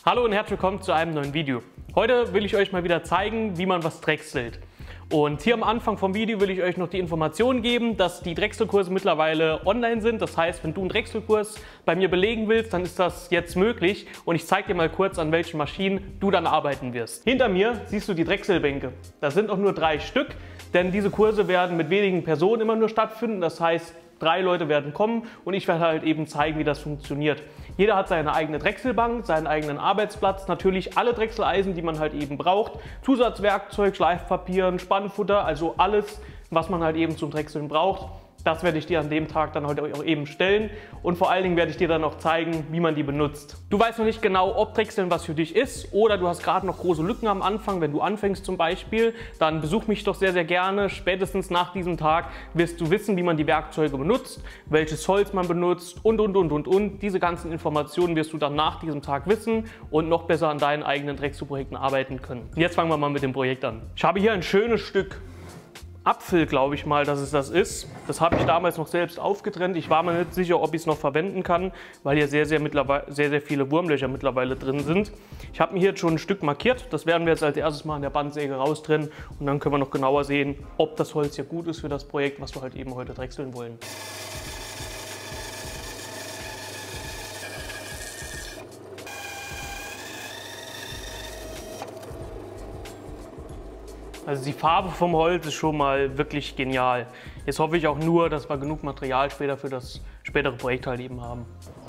Hallo und herzlich willkommen zu einem neuen Video. Heute will ich euch mal wieder zeigen, wie man was drechselt. Und hier am Anfang vom Video will ich euch noch die Information geben, dass die Drechselkurse mittlerweile online sind. Das heißt, wenn du einen Drechselkurs bei mir belegen willst, dann ist das jetzt möglich. Und ich zeige dir mal kurz, an welchen Maschinen du dann arbeiten wirst. Hinter mir siehst du die Drechselbänke. Das sind auch nur 3 Stück, denn diese Kurse werden mit wenigen Personen immer nur stattfinden. Das heißt, 3 Leute werden kommen und ich werde halt eben zeigen, wie das funktioniert. Jeder hat seine eigene Drechselbank, seinen eigenen Arbeitsplatz, natürlich alle Drechseleisen, die man halt eben braucht, Zusatzwerkzeug, Schleifpapier, Spannfutter, also alles, was man halt eben zum Drechseln braucht. Das werde ich dir an dem Tag dann heute auch eben stellen und vor allen Dingen werde ich dir dann auch zeigen, wie man die benutzt. Du weißt noch nicht genau, ob Drechseln was für dich ist oder du hast gerade noch große Lücken am Anfang, wenn du anfängst zum Beispiel, dann besuch mich doch sehr, sehr gerne. Spätestens nach diesem Tag wirst du wissen, wie man die Werkzeuge benutzt, welches Holz man benutzt und. Diese ganzen Informationen wirst du dann nach diesem Tag wissen und noch besser an deinen eigenen Drechselprojekten arbeiten können. Jetzt fangen wir mal mit dem Projekt an. Ich habe hier ein schönes Stück Apfel, glaube ich mal, dass es das ist. Das habe ich damals noch selbst aufgetrennt. Ich war mir nicht sicher, ob ich es noch verwenden kann, weil hier sehr viele Wurmlöcher mittlerweile drin sind. Ich habe mir hier jetzt schon ein Stück markiert. Das werden wir jetzt als erstes mal an der Bandsäge raustrennen und dann können wir noch genauer sehen, ob das Holz hier gut ist für das Projekt, was wir halt eben heute drechseln wollen. Also die Farbe vom Holz ist schon mal wirklich genial. Jetzt hoffe ich auch nur, dass wir genug Material später für das spätere Projekt halt eben haben.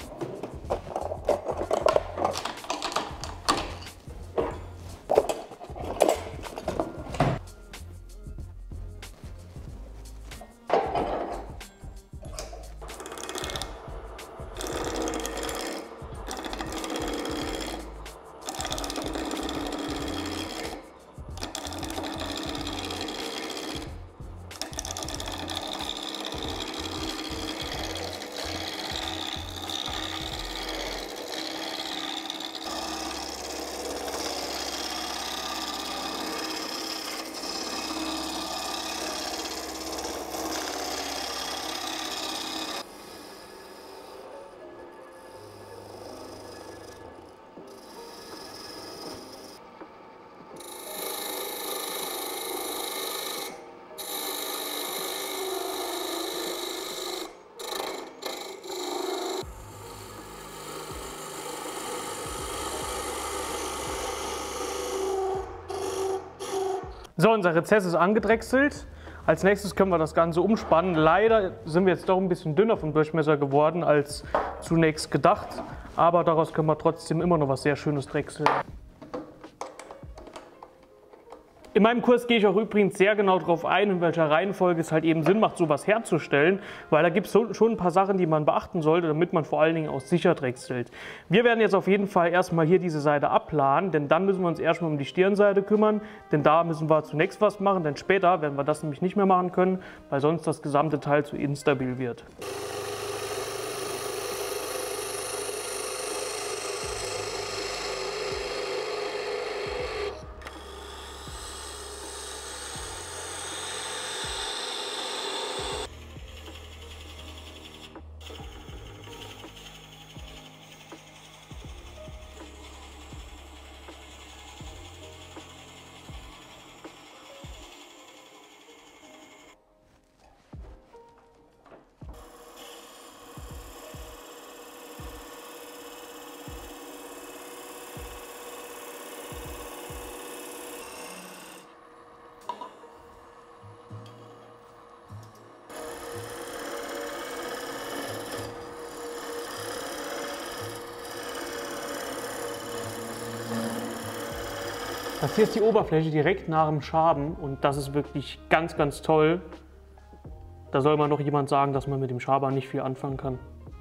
So, unser Rezess ist angedrechselt. Als nächstes können wir das Ganze umspannen. Leider sind wir jetzt doch ein bisschen dünner vom Durchmesser geworden als zunächst gedacht. Aber daraus können wir trotzdem immer noch was sehr Schönes drechseln. In meinem Kurs gehe ich auch übrigens sehr genau darauf ein, in welcher Reihenfolge es halt eben Sinn macht, sowas herzustellen, weil da gibt es schon ein paar Sachen, die man beachten sollte, damit man vor allen Dingen auch sicher drechselt. Wir werden jetzt auf jeden Fall erstmal hier diese Seite abplanen, denn dann müssen wir uns erstmal um die Stirnseite kümmern, denn da müssen wir zunächst was machen, denn später werden wir das nämlich nicht mehr machen können, weil sonst das gesamte Teil zu instabil wird. Das hier ist die Oberfläche direkt nach dem Schaben und das ist wirklich ganz, ganz toll. Da soll mal noch jemand sagen, dass man mit dem Schaber nicht viel anfangen kann.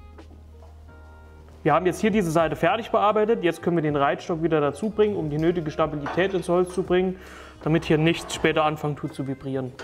Wir haben jetzt hier diese Seite fertig bearbeitet. Jetzt können wir den Reitstock wieder dazu bringen, um die nötige Stabilität ins Holz zu bringen, damit hier nichts später anfangen tut zu vibrieren.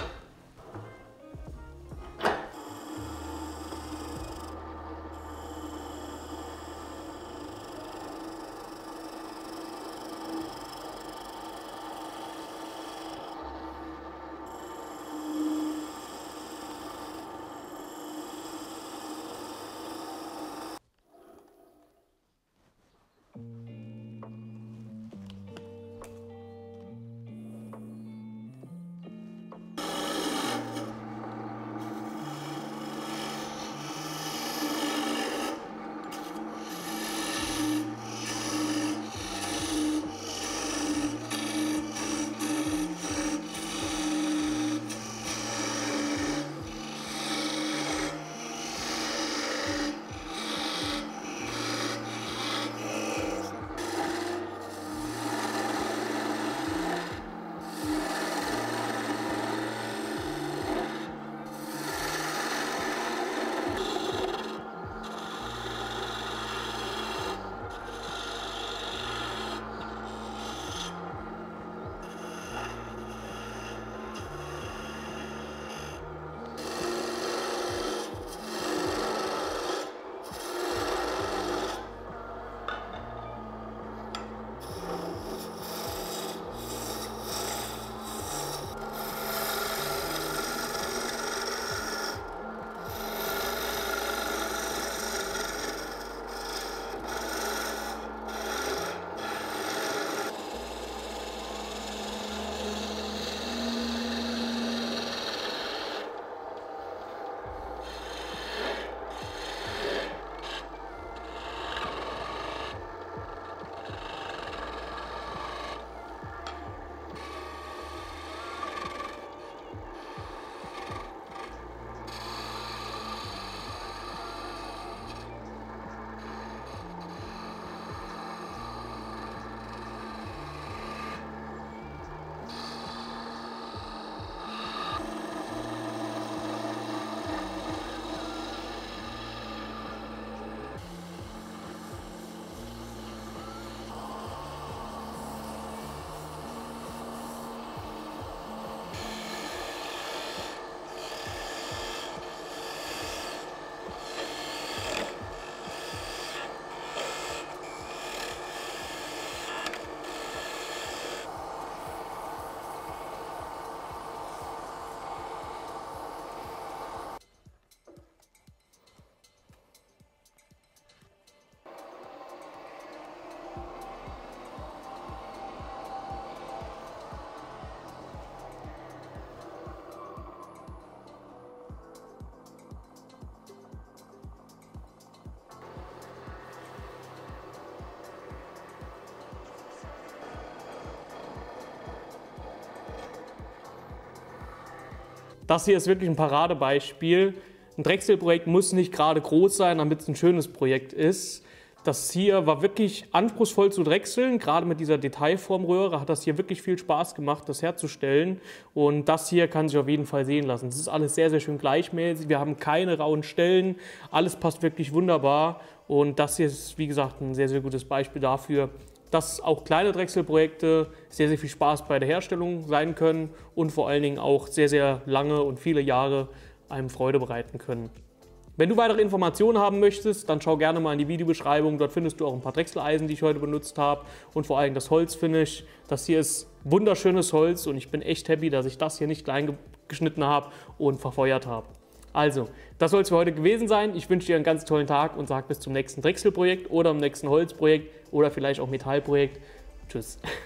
Das hier ist wirklich ein Paradebeispiel. Ein Drechselprojekt muss nicht gerade groß sein, damit es ein schönes Projekt ist. Das hier war wirklich anspruchsvoll zu drechseln, gerade mit dieser Detailformröhre hat das hier wirklich viel Spaß gemacht, das herzustellen. Und das hier kann sich auf jeden Fall sehen lassen. Es ist alles sehr, sehr schön gleichmäßig, wir haben keine rauen Stellen, alles passt wirklich wunderbar. Und das hier ist, wie gesagt, ein sehr, sehr gutes Beispiel dafür, dass auch kleine Drechselprojekte sehr, sehr viel Spaß bei der Herstellung sein können und vor allen Dingen auch sehr, sehr lange und viele Jahre einem Freude bereiten können. Wenn du weitere Informationen haben möchtest, dann schau gerne mal in die Videobeschreibung. Dort findest du auch ein paar Drechseleisen, die ich heute benutzt habe und vor allem das Holzfinish. Das hier ist wunderschönes Holz und ich bin echt happy, dass ich das hier nicht klein geschnitten habe und verfeuert habe. Also, das soll es für heute gewesen sein. Ich wünsche dir einen ganz tollen Tag und sage bis zum nächsten Drechselprojekt oder im nächsten Holzprojekt oder vielleicht auch Metallprojekt. Tschüss.